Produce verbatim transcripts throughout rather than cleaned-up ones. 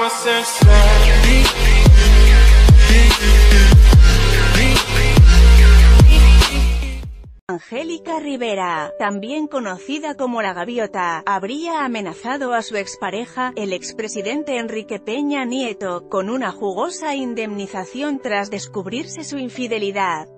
Angélica Rivera, también conocida como La Gaviota, habría amenazado a su expareja, el expresidente Enrique Peña Nieto, con una jugosa indemnización tras descubrirse su infidelidad.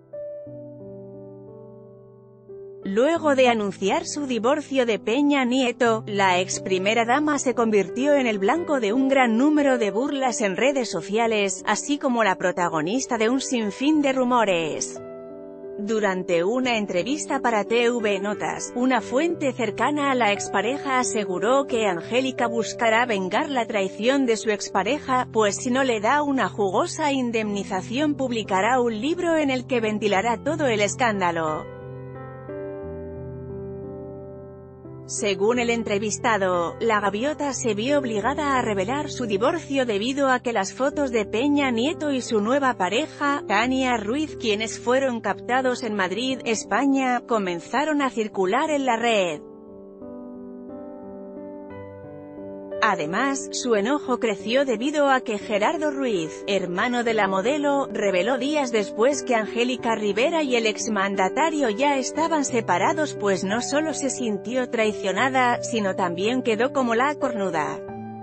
Luego de anunciar su divorcio de Peña Nieto, la ex primera dama se convirtió en el blanco de un gran número de burlas en redes sociales, así como la protagonista de un sinfín de rumores. Durante una entrevista para T V Notas, una fuente cercana a la expareja aseguró que Angélica buscará vengar la traición de su expareja, pues si no le da una jugosa indemnización publicará un libro en el que ventilará todo el escándalo. Según el entrevistado, La Gaviota se vio obligada a revelar su divorcio debido a que las fotos de Peña Nieto y su nueva pareja, Tania Ruiz, quienes fueron captados en Madrid, España, comenzaron a circular en la red. Además, su enojo creció debido a que Gerardo Ruiz, hermano de la modelo, reveló días después que Angélica Rivera y el exmandatario ya estaban separados, pues no solo se sintió traicionada, sino también quedó como la cornuda.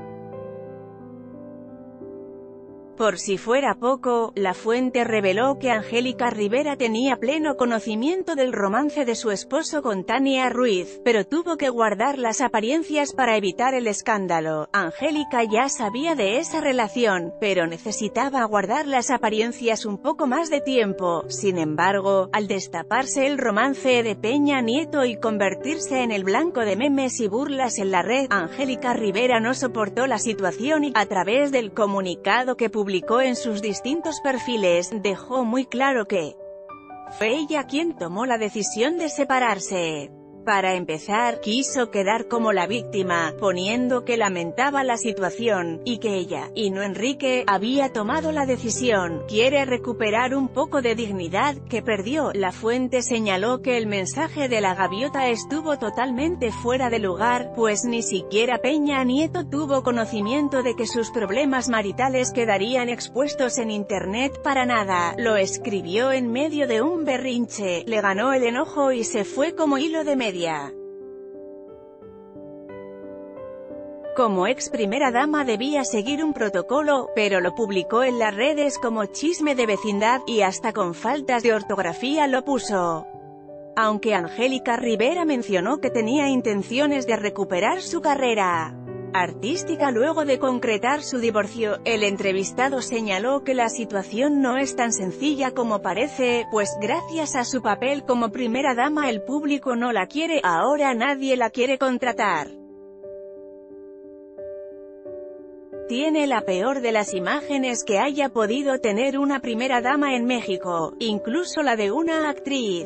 Por si fuera poco, la fuente reveló que Angélica Rivera tenía pleno conocimiento del romance de su esposo con Tania Ruiz, pero tuvo que guardar las apariencias para evitar el escándalo. Angélica ya sabía de esa relación, pero necesitaba guardar las apariencias un poco más de tiempo. Sin embargo, al destaparse el romance de Peña Nieto y convertirse en el blanco de memes y burlas en la red, Angélica Rivera no soportó la situación y, a través del comunicado que publicó publicó en sus distintos perfiles, dejó muy claro que fue ella quien tomó la decisión de separarse. Para empezar, quiso quedar como la víctima, poniendo que lamentaba la situación, y que ella, y no Enrique, había tomado la decisión. Quiere recuperar un poco de dignidad que perdió. La fuente señaló que el mensaje de La Gaviota estuvo totalmente fuera de lugar, pues ni siquiera Peña Nieto tuvo conocimiento de que sus problemas maritales quedarían expuestos en internet. Para nada, lo escribió en medio de un berrinche, le ganó el enojo y se fue como hilo de media. Como ex primera dama debía seguir un protocolo, pero lo publicó en las redes como chisme de vecindad, y hasta con faltas de ortografía lo puso. Aunque Angélica Rivera mencionó que tenía intenciones de recuperar su carrera artística luego de concretar su divorcio, el entrevistado señaló que la situación no es tan sencilla como parece, pues gracias a su papel como primera dama el público no la quiere, ahora nadie la quiere contratar. Tiene la peor de las imágenes que haya podido tener una primera dama en México, incluso la de una actriz.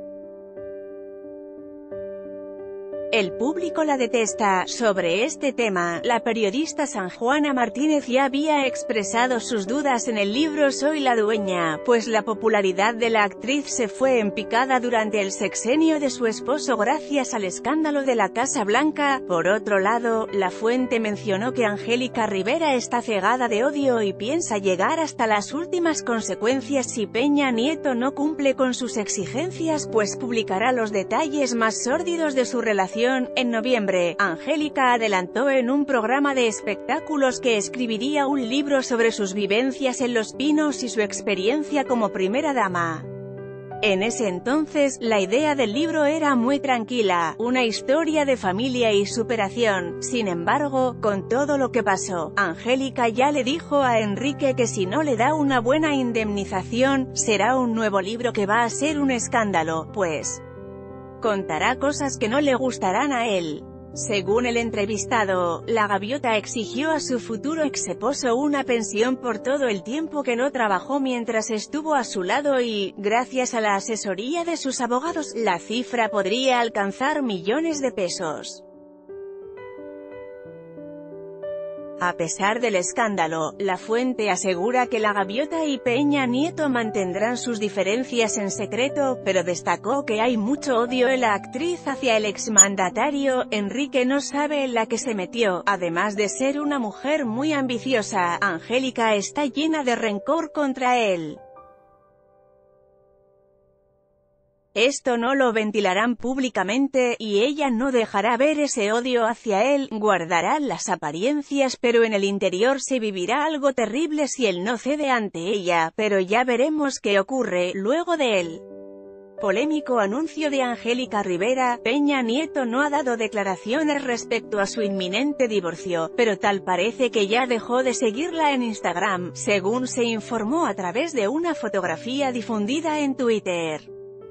El público la detesta. Sobre este tema, la periodista San Juana Martínez ya había expresado sus dudas en el libro Soy la dueña, pues la popularidad de la actriz se fue en picada durante el sexenio de su esposo gracias al escándalo de la Casa Blanca. Por otro lado, la fuente mencionó que Angélica Rivera está cegada de odio y piensa llegar hasta las últimas consecuencias si Peña Nieto no cumple con sus exigencias, pues publicará los detalles más sórdidos de su relación. En noviembre, Angélica adelantó en un programa de espectáculos que escribiría un libro sobre sus vivencias en Los Pinos y su experiencia como primera dama. En ese entonces, la idea del libro era muy tranquila, una historia de familia y superación. Sin embargo, con todo lo que pasó, Angélica ya le dijo a Enrique que si no le da una buena indemnización, será un nuevo libro que va a ser un escándalo, pues contará cosas que no le gustarán a él. Según el entrevistado, La Gaviota exigió a su futuro exesposo una pensión por todo el tiempo que no trabajó mientras estuvo a su lado y, gracias a la asesoría de sus abogados, la cifra podría alcanzar millones de pesos. A pesar del escándalo, la fuente asegura que la gaviota y Peña Nieto mantendrán sus diferencias en secreto, pero destacó que hay mucho odio en la actriz hacia el exmandatario. Enrique no sabe en la que se metió. Además de ser una mujer muy ambiciosa, Angélica está llena de rencor contra él. Esto no lo ventilarán públicamente, y ella no dejará ver ese odio hacia él, guardará las apariencias, pero en el interior se vivirá algo terrible si él no cede ante ella, pero ya veremos qué ocurre. Luego de él polémico anuncio de Angélica Rivera, Peña Nieto no ha dado declaraciones respecto a su inminente divorcio, pero tal parece que ya dejó de seguirla en Instagram, según se informó a través de una fotografía difundida en Twitter.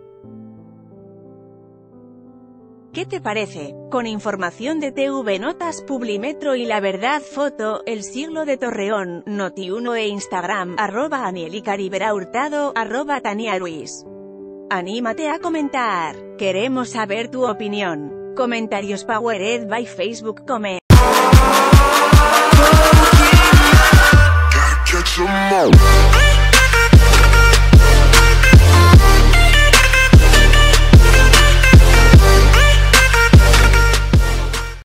¿Qué te parece? Con información de T V Notas, Publimetro y La Verdad Foto, El Siglo de Torreón, Noti uno e Instagram, arroba Angélica Rivera Hurtado, arroba Tania Ruiz. Anímate a comentar. Queremos saber tu opinión. Comentarios powered by Facebook Comment.